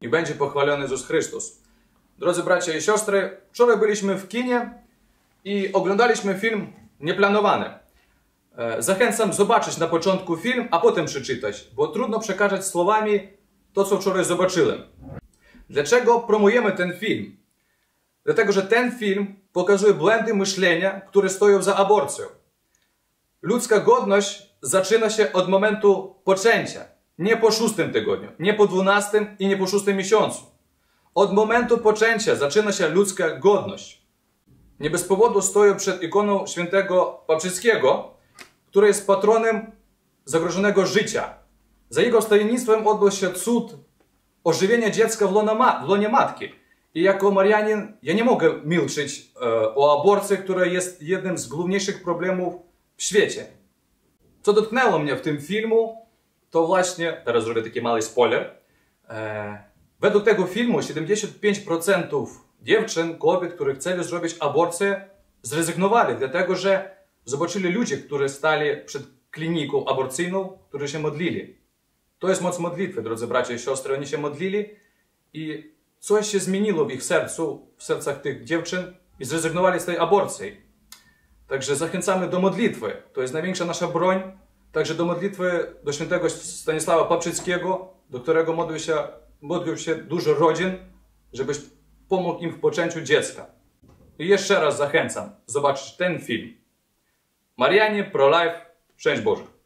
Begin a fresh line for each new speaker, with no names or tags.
będzie pochwalony Jezus Chrystus. Drodzy bracia i siostry, wczoraj byliśmy w kinie i oglądaliśmy film Nieplanowany. Zachęcam zobaczyć na początku film, a potem przeczytać, bo trudno przekazać słowami to, co wczoraj zobaczyłem. Dlaczego promujemy ten film? Dlatego, że ten film pokazuje błędy myślenia, które stoją za aborcją. Ludzka godność zaczyna się od momentu poczęcia. Nie po 6 tygodniu, nie po 12 i nie po 6 miesiącu. Od momentu poczęcia zaczyna się ludzka godność. Nie bez powodu stoją przed ikoną świętego Papczyckiego, który jest patronem zagrożonego życia. Za jego wstawiennictwem odbył się cud ożywienia dziecka w łonie matki. I jako Marianin ja nie mogę milczeć o aborcji, która jest jednym z główniejszych problemów w świecie. Co dotknęło mnie w tym filmu, to właśnie, teraz zrobię taki mały spoiler, według tego filmu 75% dziewczyn, kobiet, które chcieli zrobić aborcję, zrezygnowali, dlatego że zobaczyli ludzi, którzy stali przed kliniką aborcyjną, którzy się modlili. To jest moc modlitwy, drodzy bracia i siostry, oni się modlili i coś się zmieniło w ich sercu, w sercach tych dziewczyn i zrezygnowali z tej aborcji. Także zachęcamy do modlitwy, to jest największa nasza broń, także do modlitwy do świętego Stanisława Papczyckiego, do którego modlił się dużo rodzin, żebyś pomógł im w poczęciu dziecka. I jeszcze raz zachęcam zobaczyć ten film. Marianie, Pro-Life, szczęść Boże.